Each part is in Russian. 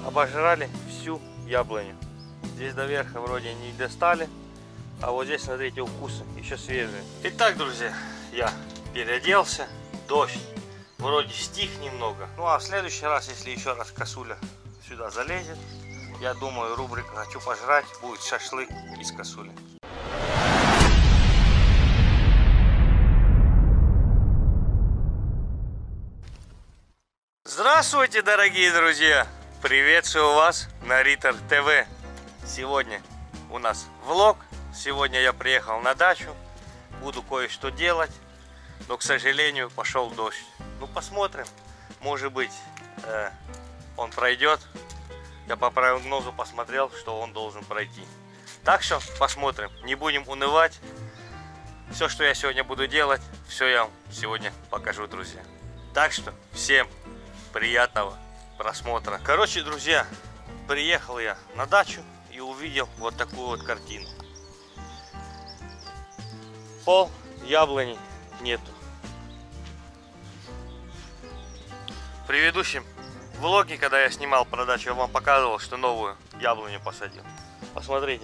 обожрали всю яблоню. Здесь до верха вроде не достали, а вот здесь, смотрите, укусы еще свежие. Итак, друзья, я переоделся, дождь вроде стих немного. Ну а в следующий раз, если еще раз косуля сюда залезет, я думаю, рубрика «Хочу пожрать» будет шашлык из косули. Здравствуйте, дорогие друзья! Приветствую вас на Риттер ТВ. Сегодня у нас влог. Сегодня я приехал на дачу. Буду кое-что делать. Но, к сожалению, пошел дождь. Ну, посмотрим. Может быть, он пройдет. Я по прогнозу посмотрел, что он должен пройти. Так что посмотрим. Не будем унывать. Все, что я сегодня буду делать, все я вам сегодня покажу, друзья. Так что всем приятного просмотра. Короче, друзья, приехал я на дачу и увидел вот такую вот картину. Пол яблони нету. В предыдущем влоге, когда я снимал про дачу, я вам показывал, что новую яблоню посадил. Посмотрите.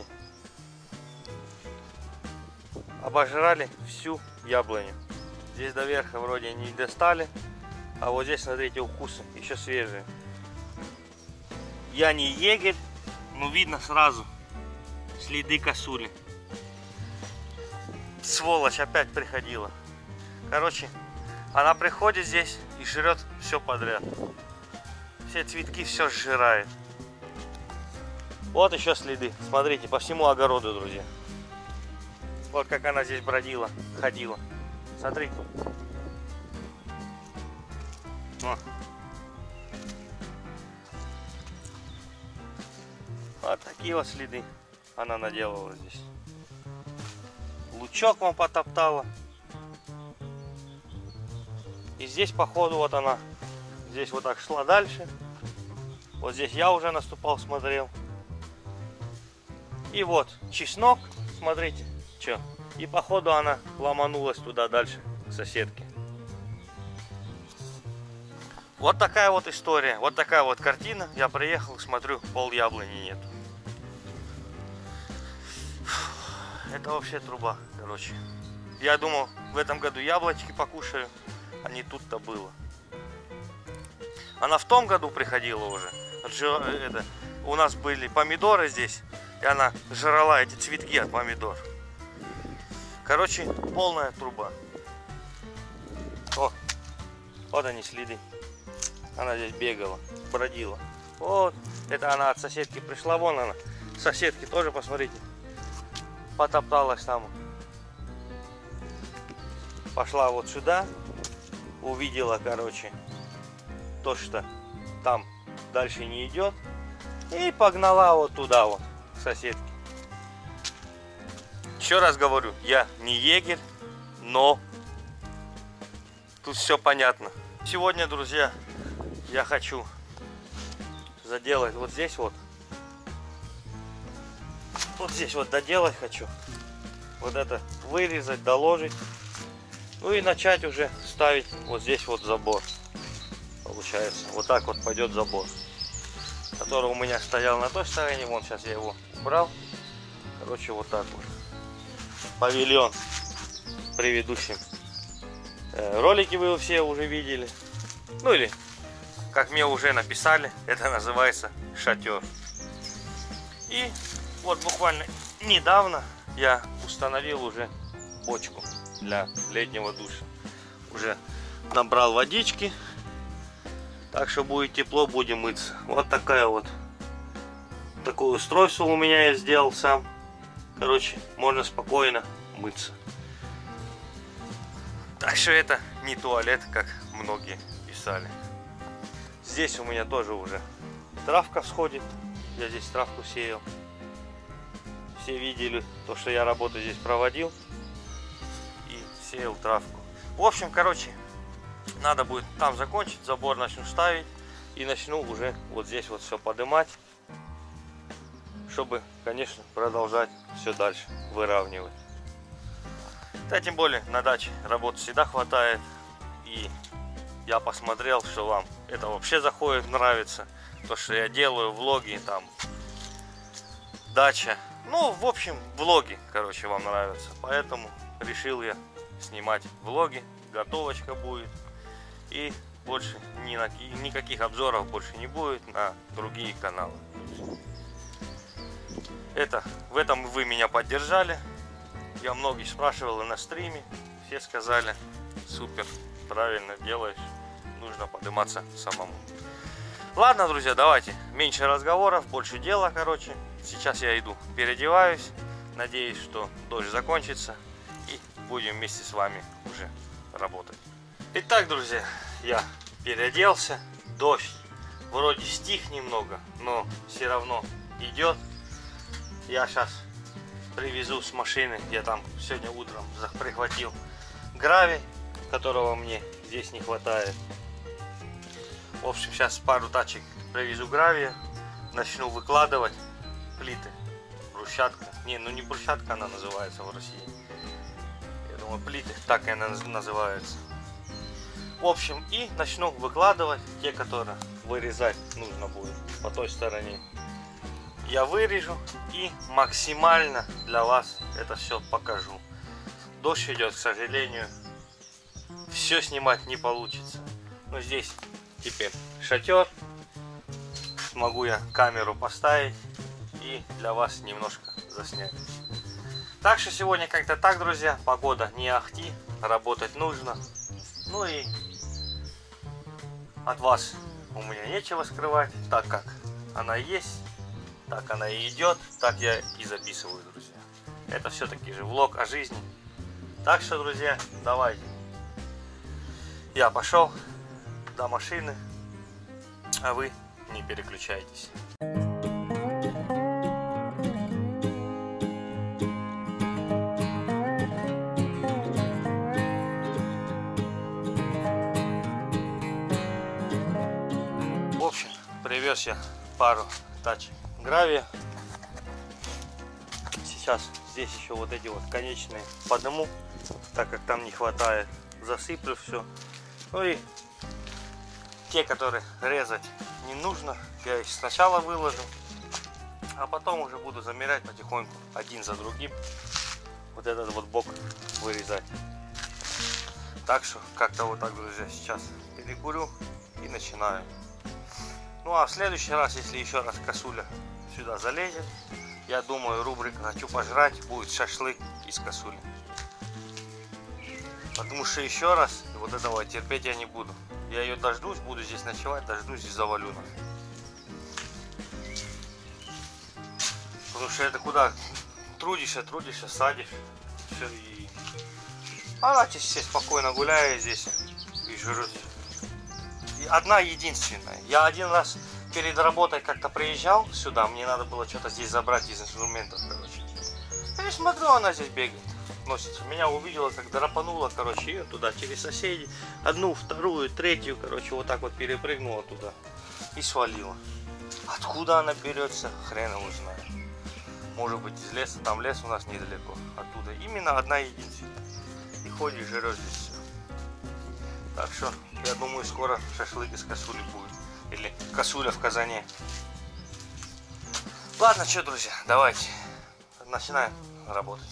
Обожрали всю яблоню. Здесь до верха вроде не достали, а вот здесь, смотрите, укусы еще свежие. Я не егерь, но видно сразу следы косули. Сволочь опять приходила. Короче, она приходит здесь и жрет все подряд. Все цветки все сжирает. Вот еще следы. Смотрите, по всему огороду, друзья. Вот как она здесь бродила, ходила. Смотрите. Вот такие вот следы она наделала здесь. Лучок вам потоптала. И здесь, походу, вот она здесь вот так шла дальше. Вот здесь я уже наступал, смотрел. И вот чеснок, смотрите, что. И походу она ломанулась туда дальше, к соседке. Вот такая вот история, вот такая вот картина. Я приехал, смотрю, пол яблони нет. Это вообще труба, короче. Я думал, в этом году яблочки покушаю, а не тут-то было. Она в том году приходила уже. У нас были помидоры здесь, и она жрала эти цветки от помидор. Короче, полная труба. О, вот они следы. Она здесь бегала, бродила. Вот, это она от соседки пришла. Вон она, соседки тоже, посмотрите, потопталась там. Пошла вот сюда, увидела, короче, то, что там дальше не идет, и погнала вот туда вот, к соседке. Еще раз говорю, я не егерь, но тут все понятно. Сегодня, друзья, я хочу заделать вот здесь вот. Вот здесь вот доделать хочу. Вот это вырезать, доложить. Ну и начать уже ставить вот здесь вот забор. Получается. Вот так вот пойдет забор. Который у меня стоял на той стороне. Вон сейчас я его убрал. Короче, вот так вот. Павильон. В предыдущем ролике вы все уже видели. Ну или, как мне уже написали, это называется шатер. И вот буквально недавно я установил уже бочку для летнего душа. Уже набрал водички. Так что будет тепло, будем мыться. Вот такая вот. Такое устройство у меня я сделал сам. Короче, можно спокойно мыться. Так что это не туалет, как многие писали. Здесь у меня тоже уже травка всходит. Я здесь травку сеял. Все видели то, что я работу здесь проводил. И сеял травку. В общем, короче, надо будет там закончить. Забор начну ставить. И начну уже вот здесь вот все поднимать. Чтобы, конечно, продолжать все дальше выравнивать. Да, тем более на даче работы всегда хватает. И я посмотрел, что вам это вообще заходит, нравится. то, что я делаю, влоги, там, дача. Ну, в общем, влоги, короче, вам нравятся. Поэтому решил я снимать влоги, готовочка будет. И больше никаких обзоров больше не будет на другие каналы. В этом вы меня поддержали. Я многих спрашивал и на стриме. Все сказали: супер, правильно делаешь, нужно подниматься самому. Ладно, друзья, давайте меньше разговоров, больше дела, короче. Сейчас я иду, переодеваюсь. Надеюсь, что дождь закончится и будем вместе с вами уже работать. Итак, друзья, я переоделся. Дождь вроде стих немного, но все равно идет. Я сейчас привезу с машины. Я там сегодня утром прихватил гравий, которого мне здесь не хватает. В общем, сейчас пару тачек привезу гравия, начну выкладывать плиты. Брусчатка. Не, ну не брусчатка она называется в России. Я думаю, плиты, так и она называется. В общем, и начну выкладывать те, которые вырезать нужно будет по той стороне. Я вырежу и максимально для вас это все покажу. Дождь идет, к сожалению, все снимать не получится. Но здесь теперь шатер, могу я камеру поставить и для вас немножко заснять. Так что сегодня как-то так, друзья. Погода не ахти, работать нужно. Ну и от вас у меня нечего скрывать, так как она есть, так она и идет, так я и записываю, друзья. Это все-таки же влог о жизни. Так что, друзья, давайте. Я пошел до машины, а вы не переключайтесь. В общем, привез я пару тачек гравия. Сейчас здесь еще вот эти вот конечные подниму, так как там не хватает, засыплю все. Ну и те, которые резать не нужно, я их сначала выложу, а потом уже буду замерять потихоньку один за другим вот этот вот бок вырезать. Так что как-то вот так, друзья, сейчас перекурю и начинаю. Ну а в следующий раз, если еще раз косуля сюда залезет, я думаю, рубрика «Хочу пожрать» будет шашлык из косули. Потому что еще раз вот этого терпеть я не буду. Я ее дождусь, буду здесь ночевать, дождусь и завалю нас. Потому что это куда трудишься, садишь. Все, и она все спокойно гуляет здесь и жрет. И одна единственная. Я один раз перед работой как-то приезжал сюда, мне надо было что-то здесь забрать из инструментов, короче. Я смотрю, она здесь бегает, носится. Меня увидела, как драпанула, короче, ее туда через соседей. Одну, вторую, третью, короче, вот так вот перепрыгнула туда и свалила. Откуда она берется, хрен его знает. Может быть, из леса, там лес у нас недалеко. Оттуда именно одна единственная. И ходит, жрет здесь все. Так что, я думаю, скоро шашлык из косули будет. Или косуля в казане. Ладно, что, друзья, давайте начинаем работать.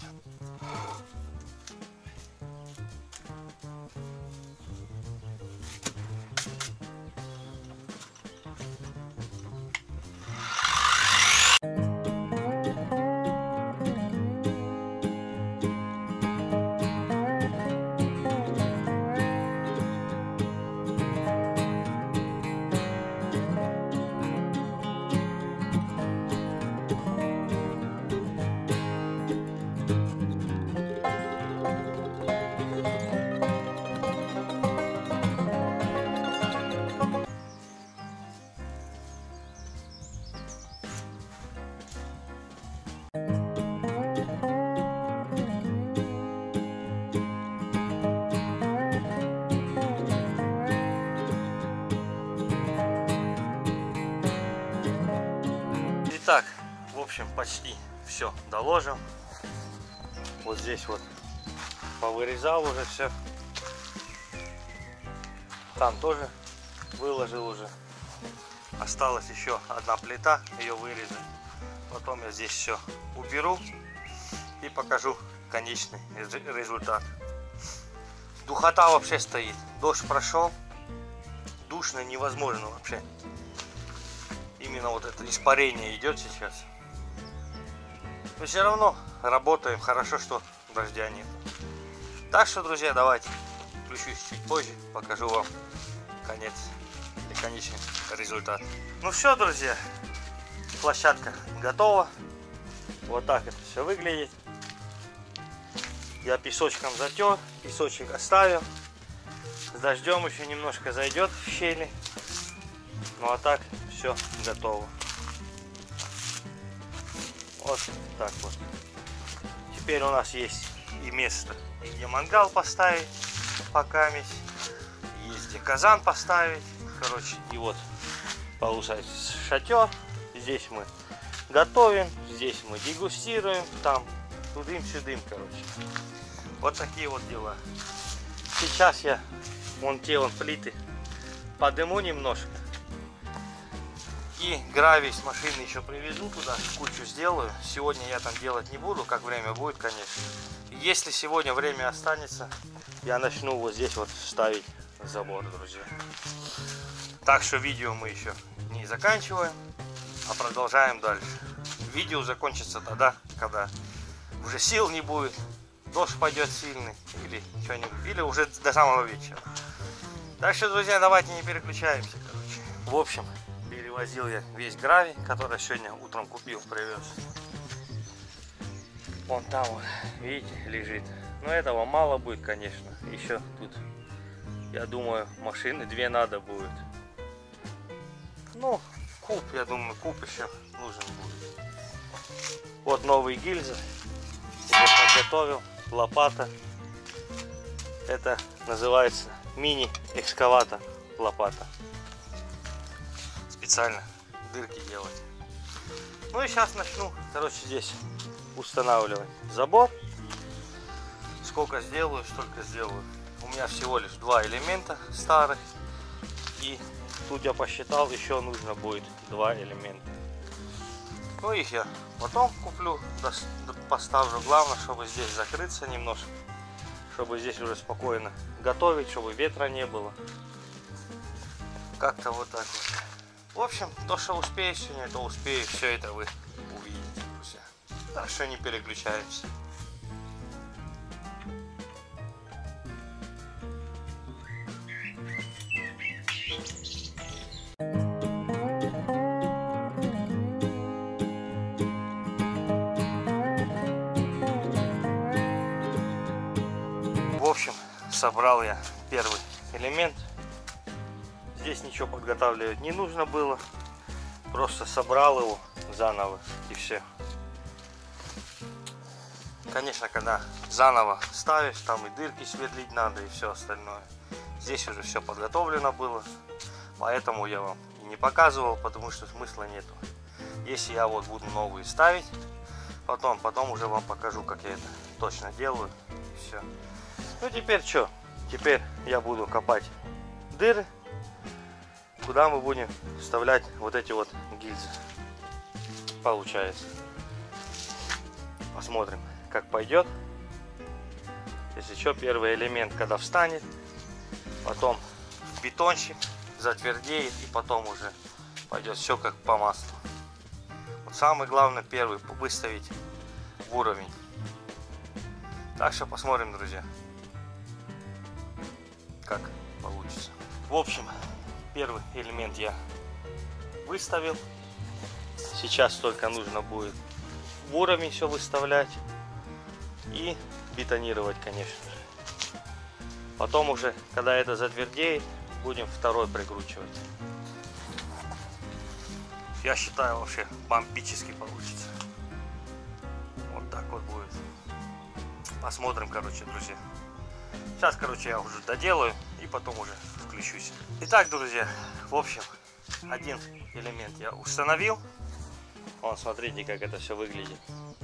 Итак, в общем, почти все доложим. Вот здесь вот повырезал уже все. Там тоже выложил уже. Осталась еще одна плита, ее вырезать. Потом я здесь все уберу и покажу конечный результат. Духота вообще стоит. Дождь прошел. Душно невозможно вообще. Именно вот это испарение идет сейчас. Но все равно работаем. Хорошо, что дождя нет. Так что, друзья, давайте включусь чуть позже. Покажу вам конец и конечный результат. Ну все, друзья. Площадка готова. Вот так это все выглядит. Я песочком затер, песочек оставил. С дождем еще немножко зайдет в щели. Ну а так все готово. Вот так вот. Теперь у нас есть и место, где мангал поставить, пока есть где казан поставить. Короче, и вот получается шатер. Здесь мы готовим, здесь мы дегустируем, там тудым-сюдым, короче. Вот такие вот дела. Сейчас я вон те вон плиты подыму немножко. И гравий с машины еще привезу туда, кучу сделаю. Сегодня я там делать не буду, как время будет, конечно. Если сегодня время останется, я начну вот здесь вот ставить забор, друзья. Так что видео мы еще не заканчиваем, а продолжаем дальше. Видео закончится тогда, когда уже сил не будет, дождь пойдет сильный или что-нибудь, или уже до самого вечера. Так что, друзья, давайте не переключаемся, короче. В общем, перевозил я весь гравий, который сегодня утром купил, привез. Вон там вот, видите, лежит. Но этого мало будет, конечно. Еще тут, я думаю, машины 2 надо будет. Ну, куб, я думаю, куб еще нужен будет. Вот новые гильзы. Я подготовил. Лопата. Это называется мини-экскаватор лопата. Специально дырки делать. Ну и сейчас начну, короче, здесь устанавливать забор. Сколько сделаю, столько сделаю. У меня всего лишь 2 элемента старых. И тут я посчитал, еще нужно будет 2 элемента. Ну их я потом куплю, поставлю. Главное, чтобы здесь закрыться немножко. Чтобы здесь уже спокойно готовить, чтобы ветра не было. Как-то вот так вот. В общем, то, что успею сегодня, то успею. Все это вы увидите, друзья. Так что не переключаемся. В общем, собрал я первый элемент. Здесь ничего подготавливать не нужно было. Просто собрал его заново и все. Конечно, когда заново ставишь, там и дырки сверлить надо и все остальное. Здесь уже все подготовлено было. Поэтому я вам и не показывал, потому что смысла нету. Если я вот буду новые ставить, потом уже вам покажу, как я это точно делаю. И все. Ну теперь что? Теперь я буду копать дыры, куда мы будем вставлять вот эти вот гильзы. Получается. Посмотрим, как пойдет. Если что, первый элемент когда встанет, потом бетончик затвердеет, и потом уже пойдет все как по маслу. Вот самое главное, первый выставить в уровень. Так что посмотрим, друзья, как получится. В общем, первый элемент я выставил. Сейчас только нужно будет в уровень все выставлять и бетонировать, конечно же. Потом уже, когда это затвердеет, будем второй прикручивать. Я считаю, вообще бомбически получится. Вот так вот будет. Посмотрим, короче, друзья. Сейчас, короче, я уже доделаю и потом уже включусь. Итак, друзья, в общем, один элемент я установил. Вон, смотрите, как это все выглядит.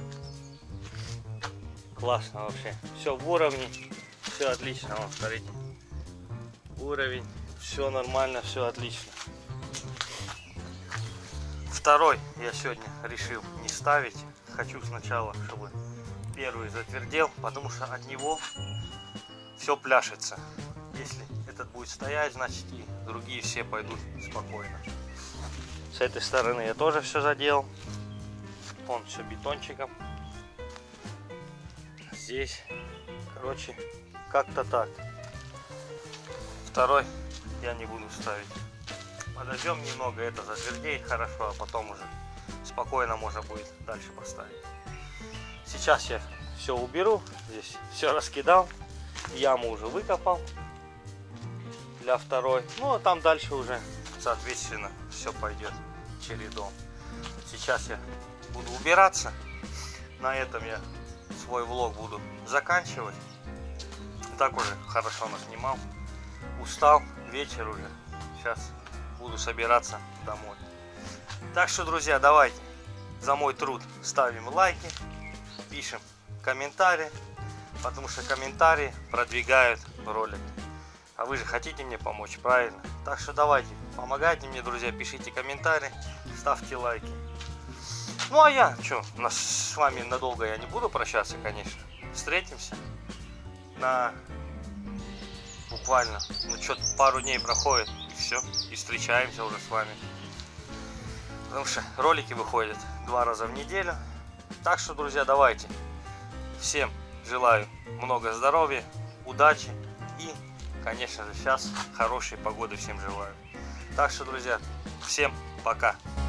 Классно вообще. Все в уровне, все отлично. Вон, смотрите. Уровень, все нормально, все отлично. Второй я сегодня решил не ставить. Хочу сначала, чтобы первый затвердел, потому что от него все пляшется. Если этот будет стоять, значит и другие все пойдут спокойно. С этой стороны я тоже все заделал. Вон все бетончиком. Здесь, короче, как-то так. Второй я не буду ставить. Подождем немного, это затвердеет хорошо, а потом уже спокойно можно будет дальше поставить. Сейчас я все уберу, здесь все раскидал, яму уже выкопал для второй. Ну а там дальше уже, соответственно, все пойдет чередом. Сейчас я буду убираться. На этом я свой влог буду заканчивать. Так уже хорошо наснимал. Устал, вечер уже. Сейчас буду собираться домой. Так что, друзья, давайте за мой труд ставим лайки, пишем комментарии, потому что комментарии продвигают ролик. А вы же хотите мне помочь, правильно? Так что давайте, помогайте мне, друзья, пишите комментарии, ставьте лайки. Ну а я, что, с вами надолго я не буду прощаться, конечно. Встретимся на буквально, ну что-то пару дней проходит, и все, и встречаемся уже с вами. Потому что ролики выходят 2 раза в неделю. Так что, друзья, давайте. Всем желаю много здоровья, удачи и, конечно же, сейчас хорошей погоды всем желаю. Так что, друзья, всем пока.